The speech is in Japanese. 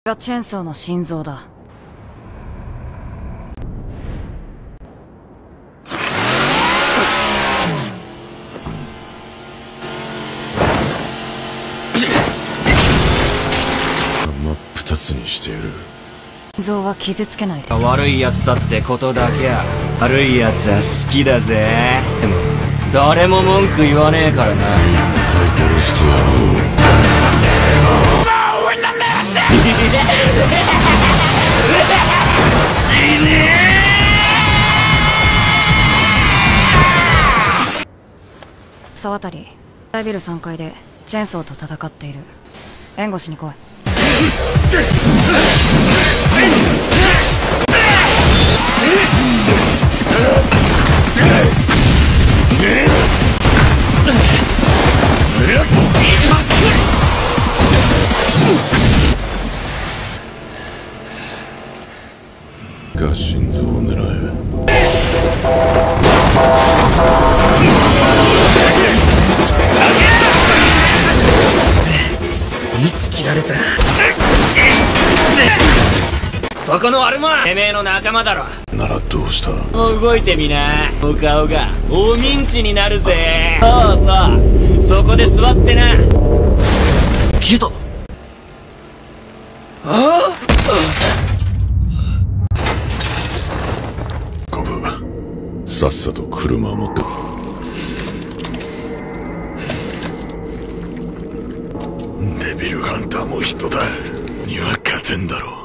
がチェンソーの心臓だ。 真っ二つにしてやる。 心臓は傷つけないで。 悪いやつだってことだけや。悪いやつは好きだぜ。でも誰も文句言わねえからな。 一回殺してやろう。 死ね沢渡大ビル3階でチェーンソーと戦っている。援護しに来い。 が心臓を狙え。 いつ切られた。そこのアルマてめえの仲間だろ。 ならどうした。 もう動いてみな。お顔がおミンチになるぜ。そうそう、そこで座ってな。消えた。ああ、 コブ、さっさと車を持って。デビルハンターも人だには勝てんだろう。